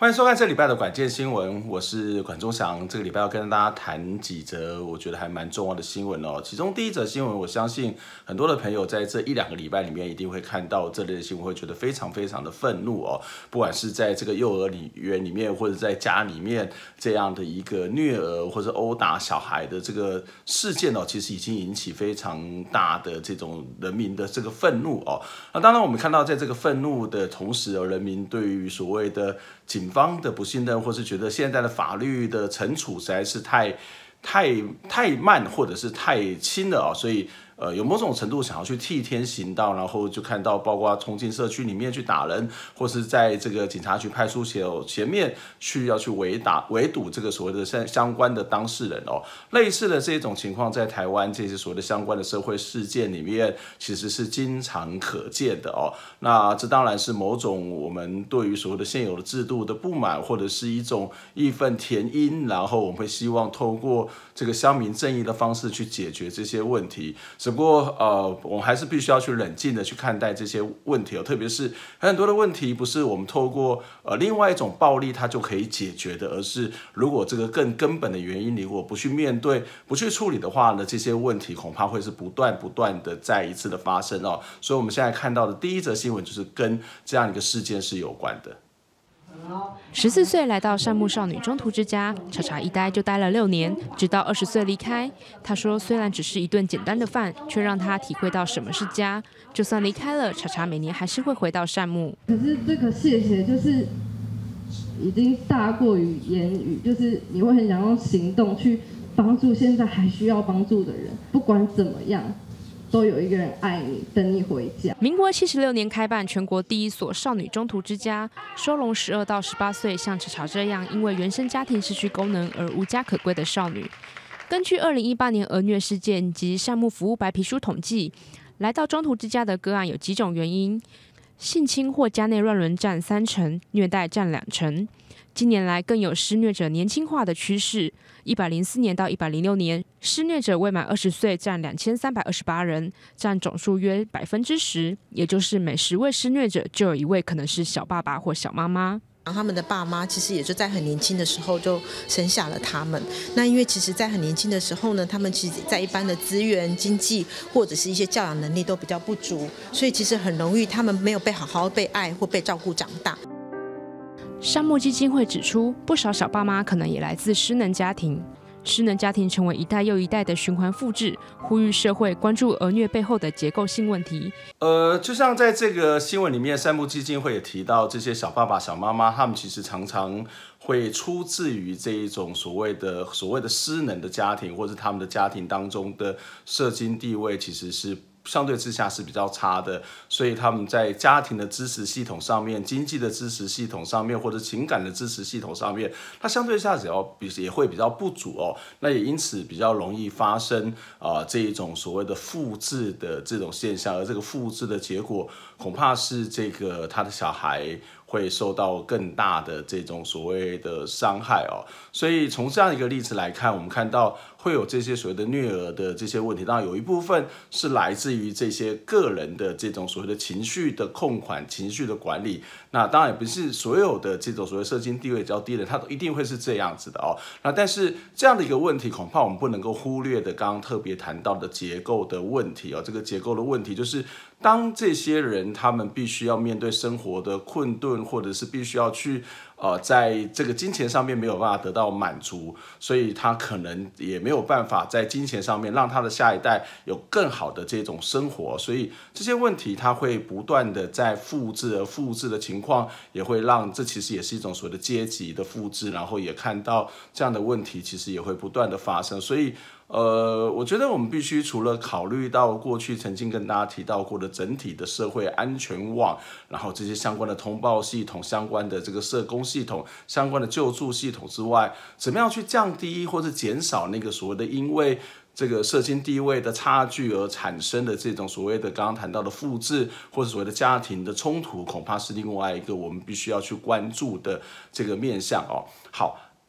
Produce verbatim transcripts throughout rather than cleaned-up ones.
欢迎收看这礼拜的管键新闻，我是管中祥。这个礼拜要跟大家谈几则我觉得还蛮重要的新闻哦。其中第一则新闻，我相信很多的朋友在这一两个礼拜里面一定会看到这类的新闻，会觉得非常非常的愤怒哦。不管是在这个幼儿园里面，或者在家里面这样的一个虐儿或者欧打小孩的这个事件哦，其实已经引起非常大的这种人民的这个愤怒哦。那当然，我们看到在这个愤怒的同时哦，人民对于所谓的警方的不信任，或是觉得现在的法律的惩处实在是太、太、太慢，或者是太轻了啊，所以呃，有某种程度想要去替天行道，然后就看到包括冲进社区里面去打人，或是在这个警察局派出所前面去要去围打围堵这个所谓的相关的当事人哦。类似的这种情况，在台湾这些所谓的相关的社会事件里面，其实是经常可见的哦。那这当然是某种我们对于所谓的现有的制度的不满，或者是一种义愤填膺，然后我们会希望透过这个乡民正义的方式去解决这些问题。只不过呃，我们还是必须要去冷静的去看待这些问题哦，特别是很多的问题不是我们透过呃另外一种暴力它就可以解决的，而是如果这个更根本的原因，如果不去面对、不去处理的话呢，这些问题恐怕会是不断不断的再一次的发生哦。所以我们现在看到的第一则新闻就是跟这样一个事件是有关的。 十四岁来到善牧少女中途之家，查查一待就待了六年，直到二十岁离开。他说，虽然只是一顿简单的饭，却让他体会到什么是家。就算离开了，查查每年还是会回到善牧。 可是这个谢谢就是已经大过于言语，就是你会很想用行动去帮助现在还需要帮助的人，不管怎么样。都有一个人爱你，等你回家。 民国七十六年开办全国第一所少女中途之家，收容十二到十八岁像查查这样因为原生家庭失去功能而无家可归的少女。根据二零一八年儿虐事件及善牧服务白皮书统计，来到中途之家的个案有几种原因：性侵或家内乱伦占三成，虐待占两成。近年来更有施虐者年轻化的趋势。一百零四年到一百零六年，施虐者未满二十岁占两千三百二十八人，占总数约百分之十，也就是每十位施虐者就有一位可能是小爸爸或小妈妈。 他们的爸妈其实也就在很年轻的时候就生下了他们。那因为其实在很年轻的时候呢，他们其实在一般的资源、经济或者是一些教养能力都比较不足，所以其实很容易他们没有被好好被爱或被照顾长大。 善牧基金会指出，不少小爸妈可能也来自失能家庭，失能家庭成为一代又一代的循环复制，呼吁社会关注儿虐背后的结构性问题。 呃，就像在这个新闻里面，善牧基金会也提到，这些小爸爸、小妈妈，他们其实常常会出自于这一种所谓的所谓的失能的家庭，或是他们的家庭当中的社经地位其实是相对之下是比较差的，所以他们在家庭的支持系统上面、经济的支持系统上面，或者情感的支持系统上面，它相对下只要比也会比较不足哦。那也因此比较容易发生啊、呃、这一种所谓的复制的这种现象，而这个复制的结果，恐怕是这个他的小孩会受到更大的这种所谓的伤害哦。所以从这样一个例子来看，我们看到会有这些所谓的虐儿的这些问题，当然有一部分是来自于这些个人的这种所谓的情绪的控管、情绪的管理。那当然也不是所有的这种所谓社经地位比较低的人，他都一定会是这样子的哦。那但是这样的一个问题，恐怕我们不能够忽略的，刚刚特别谈到的结构的问题哦。这个结构的问题就是，当这些人他们必须要面对生活的困顿，或者是必须要去呃，在这个金钱上面没有办法得到满足，所以他可能也没有办法在金钱上面让他的下一代有更好的这种生活，所以这些问题他会不断的在复制，而复制的情况也会让这其实也是一种所谓的阶级的复制，然后也看到这样的问题其实也会不断的发生，所以呃，我觉得我们必须除了考虑到过去曾经跟大家提到过的整体的社会安全网，然后这些相关的通报系统、相关的这个社工系统、相关的救助系统之外，怎么样去降低或者减少那个所谓的因为这个社经地位的差距而产生的这种所谓的刚刚谈到的复制，或者所谓的家庭的冲突，恐怕是另外一个我们必须要去关注的这个面向哦。好。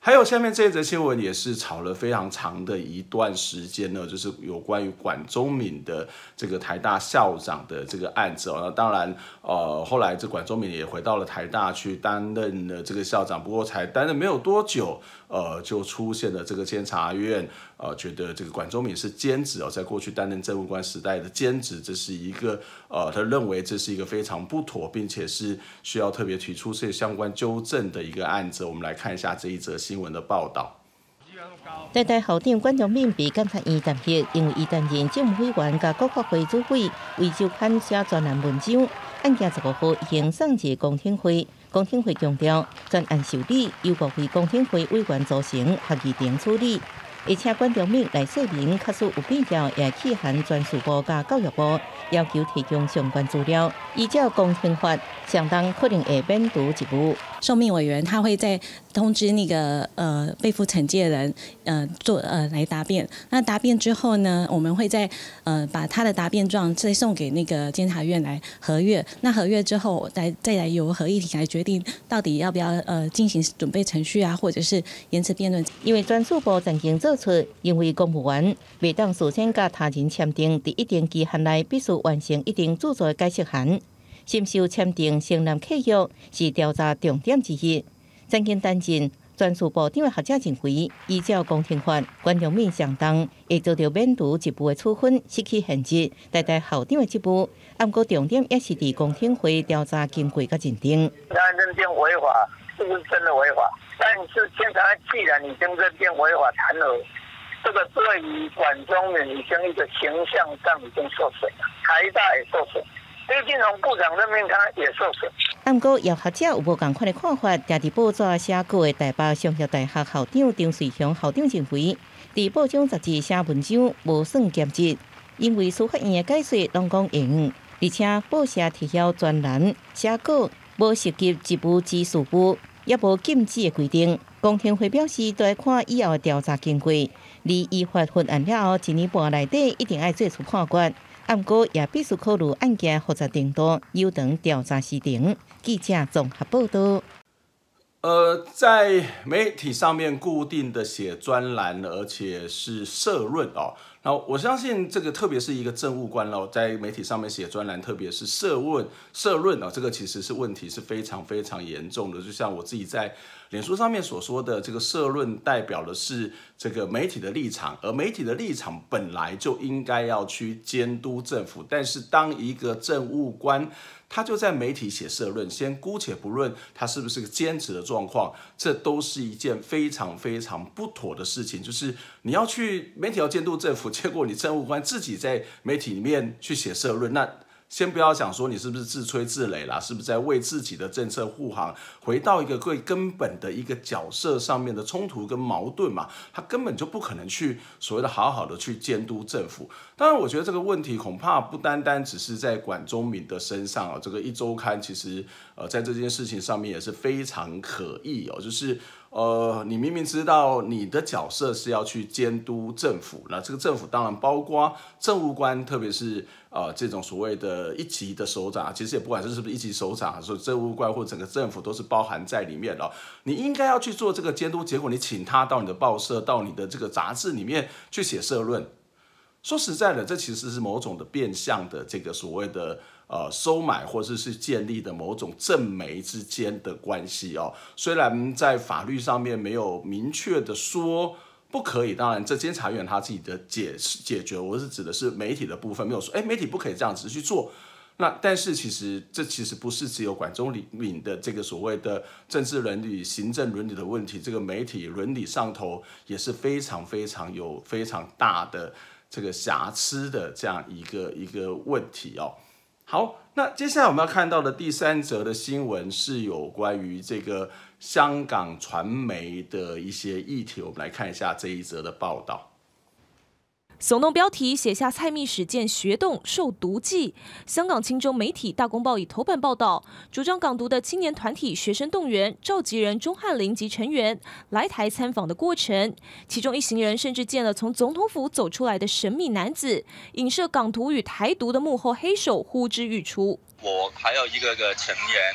还有下面这一则新闻也是吵了非常长的一段时间呢，就是有关于管中闵的这个台大校长的这个案子哦。那当然，呃，后来这管中闵也回到了台大去担任了这个校长，不过才担任没有多久，呃，就出现了这个监察院呃觉得这个管中闵是兼职哦，在过去担任政务官时代的兼职，这是一个呃，他认为这是一个非常不妥，并且是需要特别提出这相关纠正的一个案子。我们来看一下这一则新闻的报道。 台大校长管中闵被检察院弹劾，因为伊担任政务委员甲国发会主委，为周刊写专栏文章。案件十五号已经送至公听会，公听会强调，专案受理由国会公听会委员组成合议庭处理。而且管中闵来说明，确实有必要也去函专属部甲教育部，要求提供相关资料。依照公听法，相当可能会免读一部。 受命委员他会在通知那个呃被负惩戒人呃做呃来答辩。那答辩之后呢，我们会再呃把他的答辩状再送给那个监察院来核阅。那核阅之后，再再来由合议庭来决定到底要不要呃进行准备程序啊，或者是延迟辩论。 因为专属部曾经做出，因为公务员未当事先甲他人签订，伫一定期限内必须完成一定著作解释函。信受签订承揽契约是调查重点之一。曾经担任专属部长的学者认为，依照公听法，管中闵相当会遭到免除一部的处分，失去现职，代代校长的职务。不过重点也是伫公听会调查经过甲认定。 他认定违法，是不是真的违法？但是监察既然已经认定违法，谈了，这个对于管中闵已经一个形象上已经受损了，台大也受损。李金龙部长任命他也受损。 不过，有学者有无同款的看法。伫伫报纸写过的台北商业大学校长张瑞雄校长认为，伫报章杂志写文章无算兼职，因为司法院的解释拢讲用，而且报社提交专栏写稿无涉及职务之事务，也无禁止的规定。公听会表示，都要看以后的调查经过，离依法犯案了后一年半内底一定要做出判决。不过也必须考虑案件复杂程度、有长调查时长。记者综合报道。 呃，在媒体上面固定的写专栏，而且是社论哦。那我相信这个，特别是一个政务官哦，在媒体上面写专栏，特别是社论、社论哦，这个其实是问题是非常非常严重的。就像我自己在脸书上面所说的，这个社论代表的是这个媒体的立场，而媒体的立场本来就应该要去监督政府，但是当一个政务官他就在媒体写社论，先姑且不论他是不是个兼职的状况，这都是一件非常非常不妥的事情。就是你要去媒体要监督政府，结果你政务官自己在媒体里面去写社论，那先不要想说你是不是自吹自擂啦，是不是在为自己的政策护航，回到一个最根本的一个角色上面的冲突跟矛盾嘛，他根本就不可能去所谓的好好的去监督政府。当然我觉得这个问题恐怕不单单只是在管中闵的身上啊，这个一周刊其实呃在这件事情上面也是非常可疑哦，就是呃，你明明知道你的角色是要去监督政府，那这个政府当然包括政务官，特别是呃这种所谓的一级的首长，其实也不管是是不是一级首长，所以政务官或整个政府都是包含在里面的哦。你应该要去做这个监督，结果你请他到你的报社、到你的这个杂志里面去写社论。说实在的，这其实是某种的变相的这个所谓的呃收买，或者是建立的某种政媒之间的关系哦。虽然在法律上面没有明确的说不可以，当然这监察院他自己的解解决，我是指的是媒体的部分，没有说哎媒体不可以这样子去做。那但是其实这其实不是只有管中闵的这个所谓的政治伦理、行政伦理的问题，这个媒体伦理上头也是非常非常有非常大的这个瑕疵的这样一个一个问题哦。好，那接下来我们要看到的第三则的新闻是有关于这个香港传媒的一些议题，我们来看一下这一则的报道。 耸动标题写下蔡密使见学洞受毒计，香港青州媒体大公报以头版报道，主张港独的青年团体学生动员召集人钟汉林及成员来台参访的过程，其中一行人甚至见了从总统府走出来的神秘男子，影射港独与台独的幕后黑手呼之欲出。 我还有一个个成员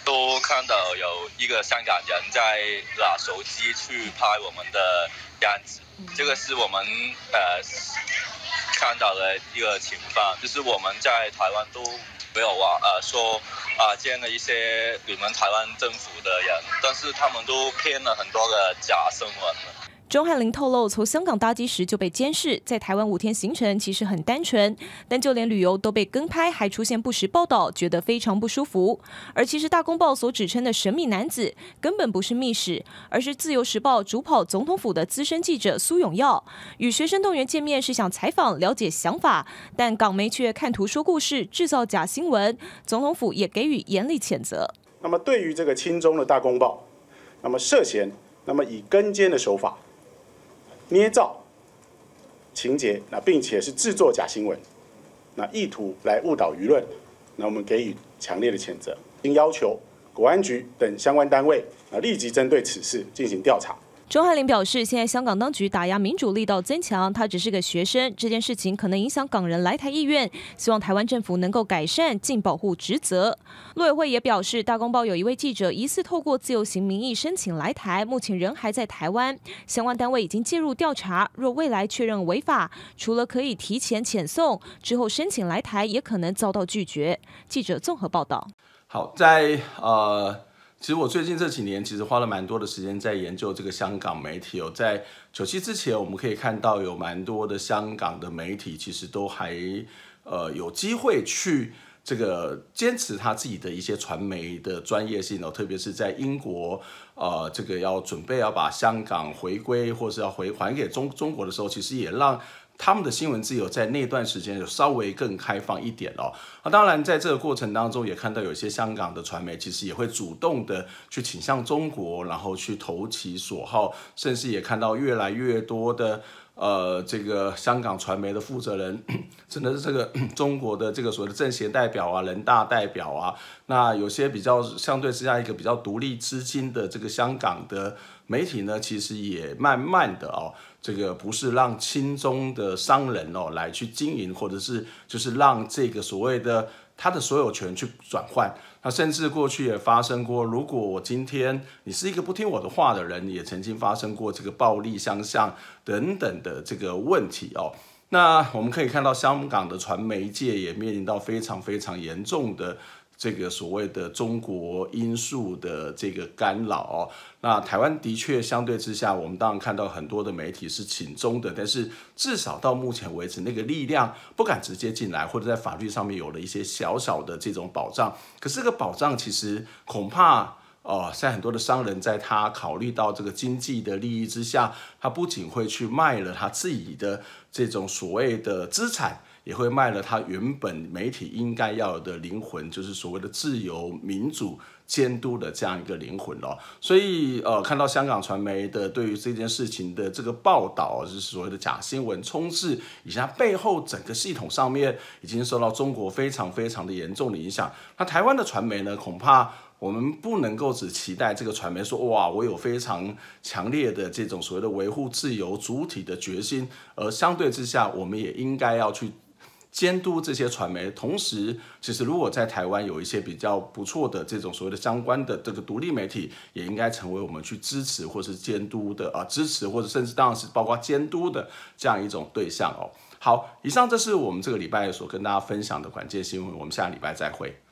都看到有一个香港人在拿手机去拍我们的样子，这个是我们呃看到的一个情况，就是我们在台湾都没有啊呃说啊见了一些你们台湾政府的人，但是他们都编了很多的假新闻。 钟汉林透露，从香港搭机时就被监视，在台湾五天行程其实很单纯，但就连旅游都被跟拍，还出现不实报道，觉得非常不舒服。而其实大公报所指称的神秘男子，根本不是密使，而是自由时报主跑总统府的资深记者苏永耀，与学生动员见面是想采访了解想法，但港媒却看图说故事，制造假新闻，总统府也给予严厉谴责。 那么对于这个亲中的大公报，那么涉嫌，那么以跟监的手法。捏造情节，那并且是制作假新闻，那意图来误导舆论，那我们给予强烈的谴责，并要求国安局等相关单位啊立即针对此事进行调查。 钟汉林表示，现在香港当局打压民主力道增强，他只是个学生，这件事情可能影响港人来台意愿，希望台湾政府能够改善，尽保护职责。陆委会也表示，大公报有一位记者疑似透过自由行名义申请来台，目前人还在台湾，相关单位已经介入调查，若未来确认违法，除了可以提前遣送，之后申请来台也可能遭到拒绝。记者综合报道。 好，在呃。其实我最近这几年其实花了蛮多的时间在研究这个香港媒体哦，在九七之前，我们可以看到有蛮多的香港的媒体其实都还呃有机会去这个坚持他自己的一些传媒的专业性哦，特别是在英国呃这个要准备要把香港回归或是要回还给中中国的时候，其实也让他们的新闻自由在那段时间有稍微更开放一点哦。那当然，在这个过程当中，也看到有些香港的传媒其实也会主动的去倾向中国，然后去投其所好，甚至也看到越来越多的呃这个香港传媒的负责人，真的是这个中国的这个所谓的政协代表啊、人大代表啊，那有些比较相对之下一个比较独立资金的这个香港的媒体呢，其实也慢慢的哦。这个不是让亲中的商人哦来去经营，或者是就是让这个所谓的他的所有权去转换。那甚至过去也发生过，如果我今天你是一个不听我的话的人，也曾经发生过这个暴力相向等等的这个问题哦。那我们可以看到，香港的传媒界也面临到非常非常严重的这个所谓的中国因素的这个干扰哦。那台湾的确相对之下，我们当然看到很多的媒体是亲中的，但是至少到目前为止，那个力量不敢直接进来，或者在法律上面有了一些小小的这种保障。可是这个保障其实恐怕哦，在很多的商人在他考虑到这个经济的利益之下，他不仅会去卖了他自己的这种所谓的资产，也会卖了他原本媒体应该要有的灵魂，就是所谓的自由、民主、监督的这样一个灵魂哦。所以呃，看到香港传媒的对于这件事情的这个报道，就是所谓的假新闻充斥，以及它背后整个系统上面已经受到中国非常非常的严重的影响。那台湾的传媒呢，恐怕我们不能够只期待这个传媒说哇，我有非常强烈的这种所谓的维护自由主体的决心，而相对之下，我们也应该要去监督这些传媒。同时，其实如果在台湾有一些比较不错的这种所谓的相关的这个独立媒体，也应该成为我们去支持或是监督的啊，支持或者甚至当然是包括监督的这样一种对象哦。好，以上这是我们这个礼拜所跟大家分享的关键新闻，我们下礼拜再会。